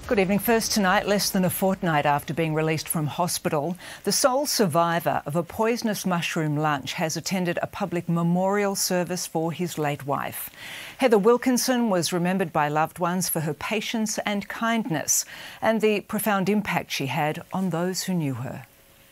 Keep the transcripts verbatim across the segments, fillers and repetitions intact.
Good evening. First tonight, less than a fortnight after being released from hospital, the sole survivor of a poisonous mushroom lunch has attended a public memorial service for his late wife. Heather Wilkinson was remembered by loved ones for her patience and kindness and the profound impact she had on those who knew her.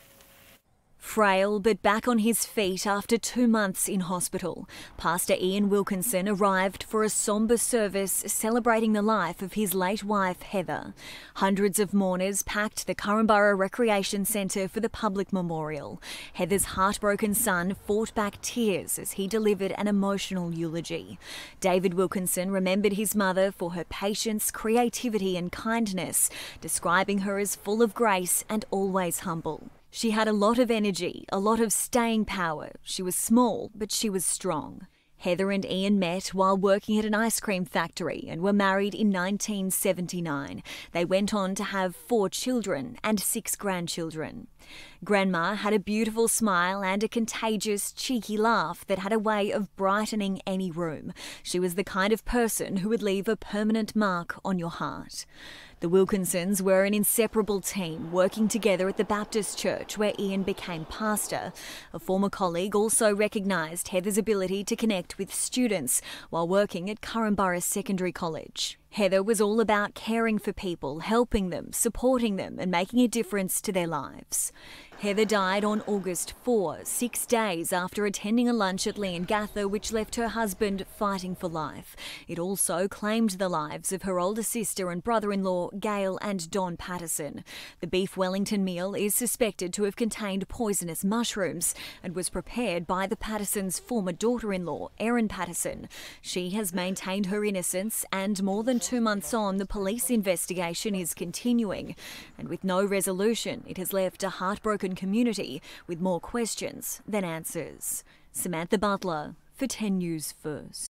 Frail but back on his feet after two months in hospital, Pastor Ian Wilkinson arrived for a sombre service celebrating the life of his late wife Heather. Hundreds of mourners packed the Corumburra Recreation Centre for the public memorial. Heather's heartbroken son fought back tears as he delivered an emotional eulogy. David Wilkinson remembered his mother for her patience, creativity and kindness, describing her as full of grace and always humble. She had a lot of energy, a lot of staying power. She was small, but she was strong. Heather and Ian met while working at an ice cream factory and were married in nineteen seventy-nine. They went on to have four children and six grandchildren. Grandma had a beautiful smile and a contagious, cheeky laugh that had a way of brightening any room. She was the kind of person who would leave a permanent mark on your heart. The Wilkinsons were an inseparable team, working together at the Baptist church where Ian became pastor. A former colleague also recognised Heather's ability to connect with students while working at Corumburra Secondary College. Heather was all about caring for people, helping them, supporting them and making a difference to their lives. Heather died on August fourth, six days after attending a lunch at Leongatha which left her husband fighting for life. It also claimed the lives of her older sister and brother-in-law, Gail and Don Patterson. The beef Wellington meal is suspected to have contained poisonous mushrooms and was prepared by the Pattersons' former daughter-in-law, Erin Patterson. She has maintained her innocence, and more than two months on, the police investigation is continuing. And with no resolution, it has left a heartbroken community with more questions than answers. Samantha Butler for ten News First.